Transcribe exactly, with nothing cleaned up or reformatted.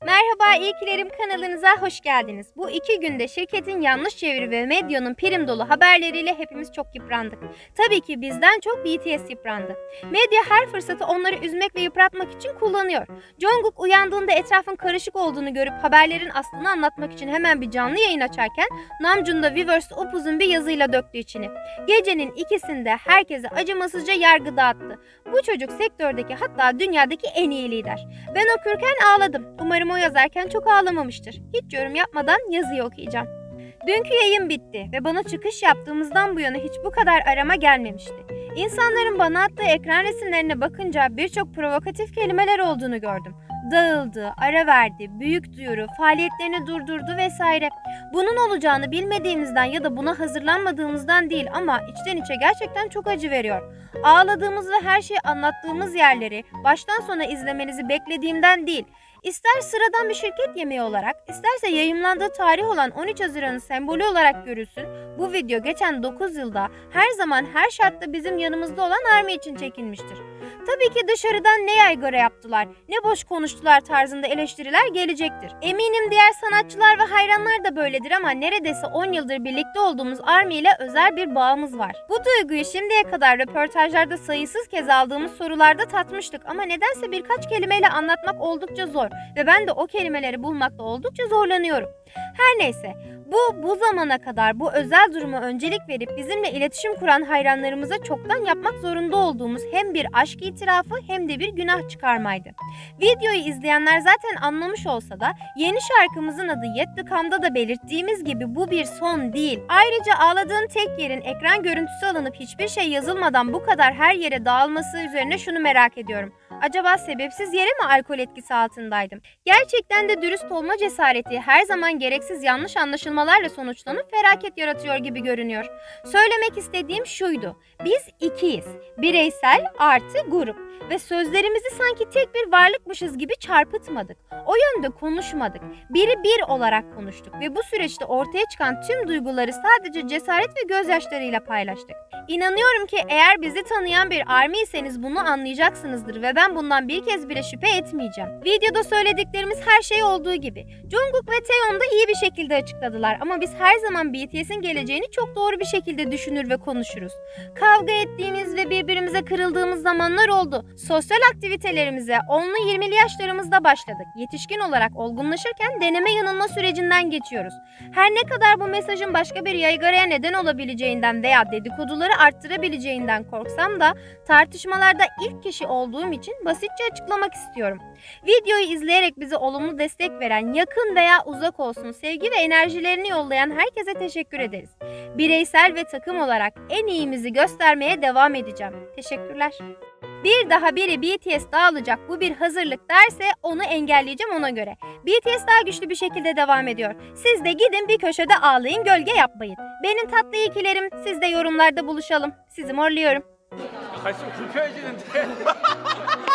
Merhaba İyikilerim kanalınıza hoş geldiniz. Bu iki günde şirketin yanlış çeviri ve medyanın prim dolu haberleriyle hepimiz çok yıprandık. Tabii ki bizden çok B T S yıprandı. Medya her fırsatı onları üzmek ve yıpratmak için kullanıyor. Jungkook uyandığında etrafın karışık olduğunu görüp haberlerin aslını anlatmak için hemen bir canlı yayın açarken Namjoon da Weverse'de upuzun bir yazıyla döktü içini. Gecenin ikisinde herkese acımasızca yargı dağıttı. Bu çocuk sektördeki, hatta dünyadaki en iyi lider. Ben okurken ağladım. Umarım o yazarken çok ağlamamıştır. Hiç yorum yapmadan yazıyı okuyacağım. Dünkü yayın bitti ve bana çıkış yaptığımızdan bu yana hiç bu kadar arama gelmemişti. İnsanların bana attığı ekran resimlerine bakınca birçok provokatif kelimeler olduğunu gördüm. Dağıldı, ara verdi, büyük duyuru, faaliyetlerini durdurdu vesaire. Bunun olacağını bilmediğimizden ya da buna hazırlanmadığımızdan değil ama içten içe gerçekten çok acı veriyor. Ağladığımız ve her şeyi anlattığımız yerleri baştan sona izlemenizi beklediğimden değil. İster sıradan bir şirket yemeği olarak, isterse yayımlandığı tarih olan on üç Haziran'ın sembolü olarak görülsün, bu video geçen dokuz yılda her zaman her şartta bizim yanımızda olan Army için çekilmiştir. Tabii ki dışarıdan ne yaygara yaptılar, ne boş konuştular tarzında eleştiriler gelecektir. Eminim diğer sanatçılar ve hayranlar da böyledir ama neredeyse on yıldır birlikte olduğumuz Army ile özel bir bağımız var. Bu duyguyu şimdiye kadar röportajlarda sayısız kez aldığımız sorularda tatmıştık ama nedense birkaç kelimeyle anlatmak oldukça zor ve ben de o kelimeleri bulmakta oldukça zorlanıyorum. Her neyse, bu bu zamana kadar bu özel duruma öncelik verip bizimle iletişim kuran hayranlarımıza çoktan yapmak zorunda olduğumuz hem bir aşk itirafı hem de bir günah çıkarmaydı. Videoyu izleyenler zaten anlamış olsa da yeni şarkımızın adı Yet To Come'da da belirttiğimiz gibi bu bir son değil. Ayrıca ağladığın tek yerin ekran görüntüsü alınıp hiçbir şey yazılmadan bu kadar her yere dağılması üzerine şunu merak ediyorum. Acaba sebepsiz yere mi alkol etkisi altındaydım? Gerçekten de dürüst olma cesareti her zaman gereksiz yanlış anlaşılmalarla sonuçlanıp felaket yaratıyor gibi görünüyor. Söylemek istediğim şuydu. Biz ikiyiz. Bireysel artı grup. Ve sözlerimizi sanki tek bir varlıkmışız gibi çarpıtmadık. O yönde konuşmadık. Biri bir olarak konuştuk ve bu süreçte ortaya çıkan tüm duyguları sadece cesaret ve gözyaşlarıyla paylaştık. İnanıyorum ki eğer bizi tanıyan bir Army'yseniz bunu anlayacaksınızdır ve ben bundan bir kez bile şüphe etmeyeceğim. Videoda söylediklerimiz her şey olduğu gibi. Jungkook ve Taeyeon da iyi bir şekilde açıkladılar ama biz her zaman B T S'in geleceğini çok doğru bir şekilde düşünür ve konuşuruz. Kavga ettiğimiz ve birbirimize kırıldığımız zamanlar oldu. Sosyal aktivitelerimize onlu yirmili yaşlarımızda başladık. Yetişkin olarak olgunlaşırken deneme yanılma sürecinden geçiyoruz. Her ne kadar bu mesajın başka bir yaygaraya neden olabileceğinden veya dedikoduları arttırabileceğinden korksam da tartışmalarda ilk kişi olduğum için basitçe açıklamak istiyorum. Videoyu izleyerek bize olumlu destek veren, yakın veya uzak olsun sevgi ve enerjilerini yollayan herkese teşekkür ederiz. Bireysel ve takım olarak en iyimizi göstermeye devam edeceğim. Teşekkürler. Bir daha biri B T S dağılacak, bu bir hazırlık derse onu engelleyeceğim ona göre. B T S daha güçlü bir şekilde devam ediyor. Siz de gidin bir köşede ağlayın, gölge yapmayın. Benim tatlı iyikilerim, siz de yorumlarda buluşalım. Sizi morluyorum. 갈수록 불편해지는데